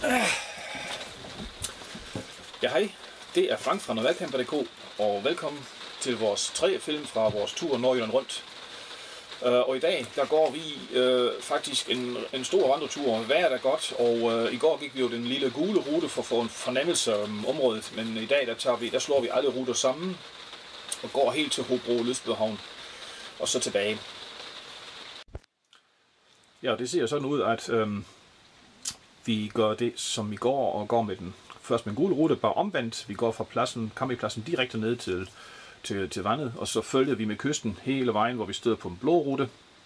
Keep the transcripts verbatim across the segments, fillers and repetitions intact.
Ja, hej. Det er Frank fra Novalcamper punktum d k, og velkommen til vores tredje film fra vores tur Nordjylland rundt. Uh, og i dag, der går vi uh, faktisk en, en stor vandretur. Vejret er godt, og uh, i går gik vi jo den lille gule rute for at få en fornemmelse om området. Men i dag, der, tager vi, der slår vi alle ruter sammen og går helt til Hobro Lystbådehavn og så tilbage. Ja, det ser sådan ud, at øhm, vi gør det som i går og går med den først med en gul rute, bare omvendt. Vi går fra pladsen, campingpladsen direkte ned til, til, til vandet, og så følger vi med kysten hele vejen, hvor vi støder på en blå rute.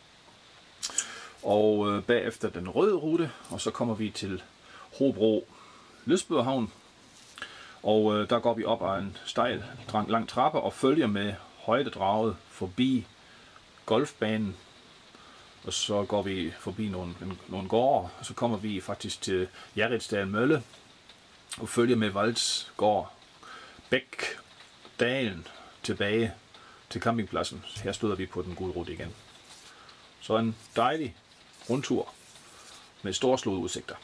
Og øh, bagefter den røde rute, og så kommer vi til Hobro Lystbådehavn. Og øh, der går vi op ad en stejl, lang trappe og følger med højdedraget forbi golfbanen. Og så går vi forbi nogle, nogle gårde, og så kommer vi faktisk til Jerritsdal Mølle og følger med Valdsgård Bæk Dalen tilbage til campingpladsen. Her støder vi på den gule rute igen. Så en dejlig rundtur med storslåede udsigter.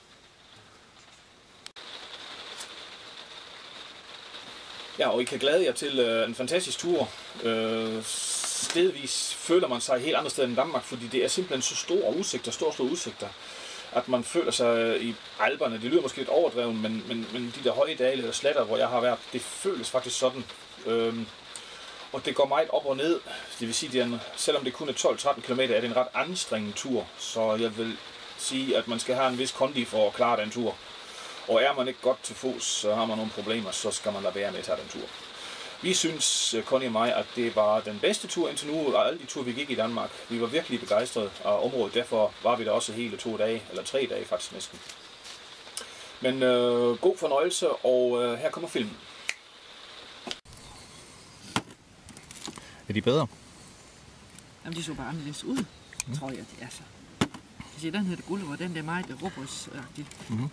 Ja, og I kan glæde jer til øh, en fantastisk tur. Øh, stedvis føler man sig helt andre steder end Danmark, fordi det er simpelthen så store udsigter, storslåede udsigter, at man føler sig i Alperne. Det lyder måske lidt overdrevet, men, men, men de der høje dale eller sletter, hvor jeg har været, det føles faktisk sådan. Øhm, og det går meget op og ned. Det vil sige, at selvom det kun er tolv til tretten kilometer, er det en ret anstrengende tur. Så jeg vil sige, at man skal have en vis kondi for at klare den tur. Og er man ikke godt til fods, så har man nogle problemer, så skal man lade være med at tage den tur. Vi synes, Connie og mig, at det var den bedste tur indtil nu, og alle de ture, vi gik i Danmark. Vi var virkelig begejstrede af området, derfor var vi der også hele to dage, eller tre dage faktisk næsten. Men øh, god fornøjelse, og øh, her kommer filmen. Er de bedre? Jamen, de så bare anderledes ud, mm. tror jeg, det er så. Jeg siger, den hedder guld, hvor den der meget robotsagtig. Mm-hmm.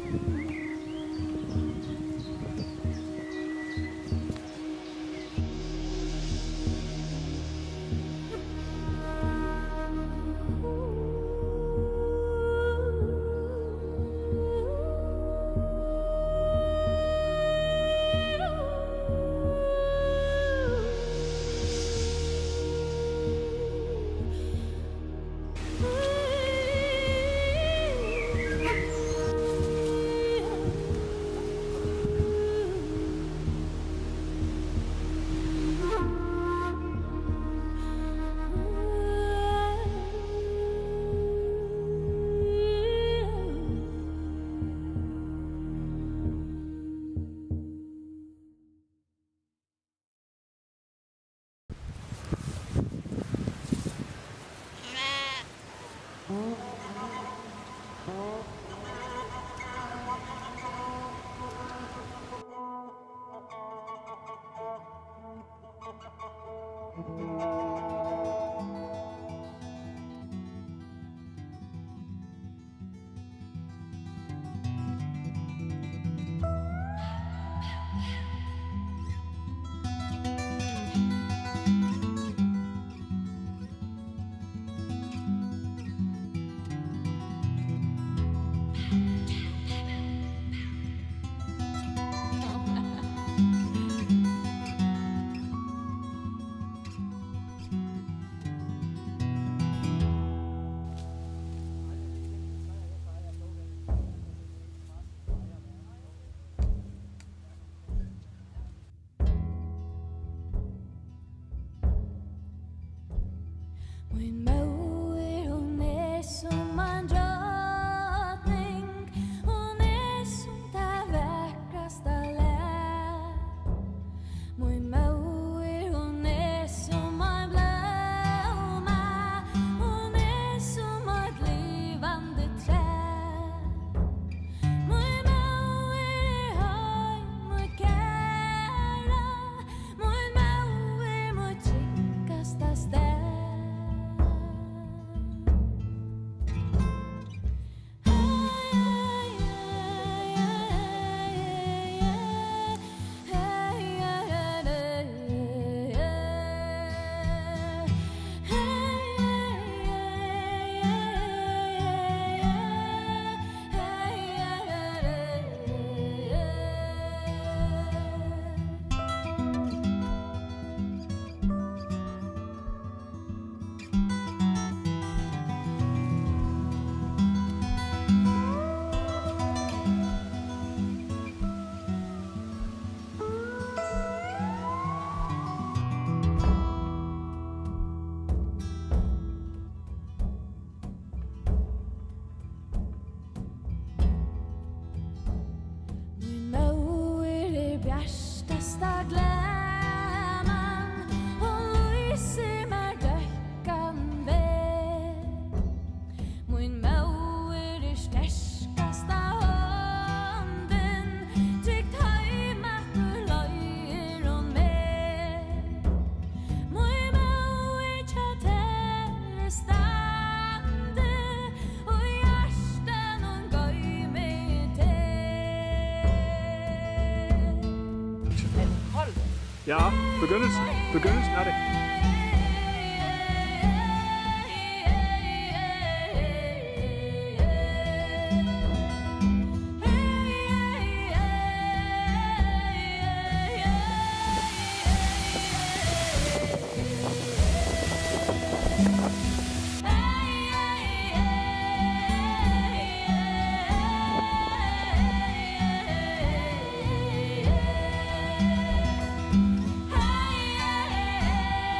Ja, begyndelsen. Begyndelsen er det. Hey,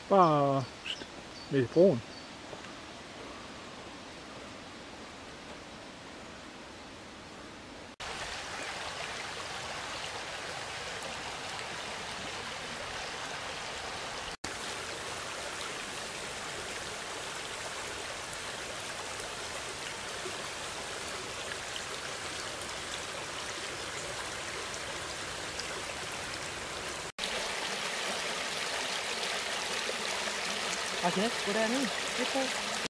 Bare ned i broen. Okay, gå derned. Det er på.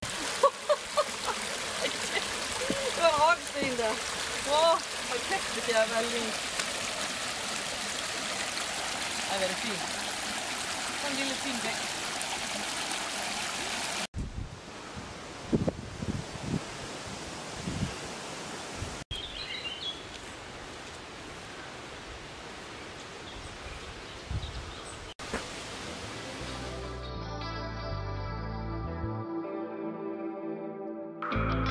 Det var en rocksten der. Åh, hold kæft, det er vel lige. Ej, hvad er det fint. Sådan en lille fin væk. Thank you.